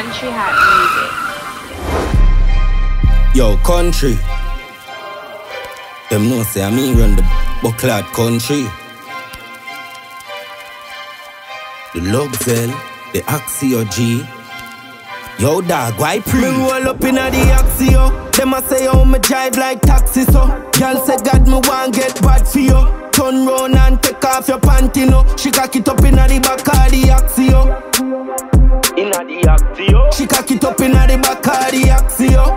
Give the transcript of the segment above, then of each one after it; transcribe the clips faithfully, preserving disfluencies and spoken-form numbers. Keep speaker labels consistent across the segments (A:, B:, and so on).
A: Countree Hot Music.
B: Yo, Countree. Them know say I me run the bucklad country. The Luxel, the Axio G. Yo dog, why pre? Me roll up inna the Axio. Them a say how me drive like taxi so. Girl say God me want get bad for you. Turn round and take off your panty no. She cock it up inna the back of the Axio. Inna the Axio. She cock it up inna the back of the Axio.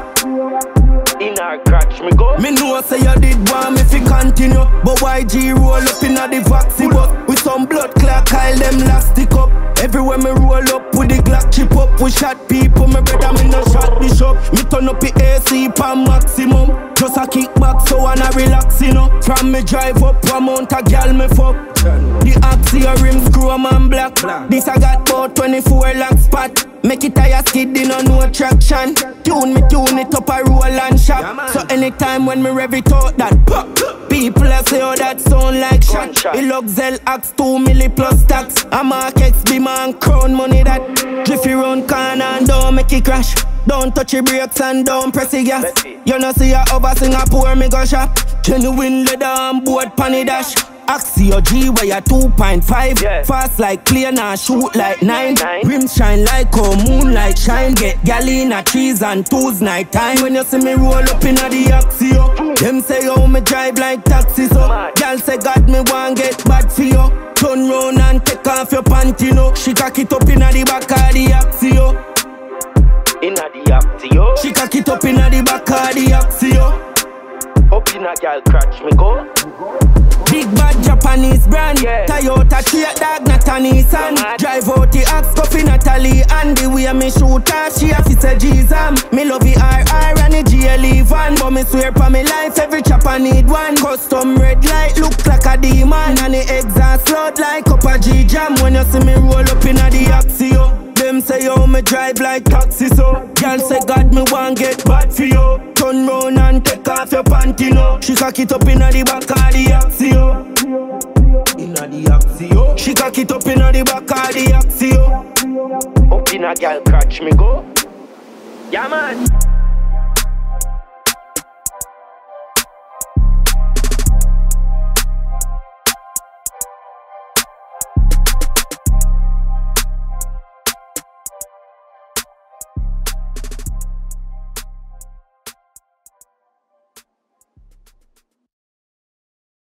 B: In her crotch me go. Me know say you did want me fi continue, but Y G roll up inna the vaccine bus with some blood clot, Kyle them elastic up. Everywhere me roll up with the Glock chip up. We shot people, me brother me no shot bishop. Me turn up the A C pan maximum. Just a kick back so I na relax you know. From me drive up, one mount a gal me fuck. The Axio rims chrome and black. This I got about twenty-four lakh spot. Make it tire skid, no no traction. Tune me, tune it up a roll and shop. Yeah, so anytime when me rev it out that pop, people a say oh that sound like shot. The Luxel Axe two milli plus tax. A Mark X B man crown money that. Jiffy round corner and don't make it crash. Don't touch your brakes and don't press the gas. You know see a over Singapore me go shop. Genuine leather and board panny dash. Axio G where you two point five. Yeah. Fast like plane and shoot like nine. nine. Rims shine like how moonlight shine. Get gal in a trees and twos night time. When you see me roll up in a the Axio, mm. Them say how me drive like taxi so. Gal say God me want get bad for you. Turn round and take off your panty no. She cock it up in a the back of the Axio. Inna the Axio. She cock it up inna the back of the Axio. Up inna gal crotch me go. Big bad Japanese brand, yeah. Toyota straight dog, not a Nissan. Drive out the Axe, coffee Natalie. And the way me shoot her, she a fit a G-Zam. Me love the R R and the G L E van. But me swear for me life, every chopper need one. Custom red light, look like a demon. And the exhaust loud like up a G-Jam. When you see me roll up inna the Axio, them say yo me drive like taxi so. Girl say God me want get bad for you. Turn round and take off your panty no. She cock it up inna the back of the Axio. Inna the Axio. She cock it up inna the back of the Axio. Up inna gal crotch me go. Yeah man.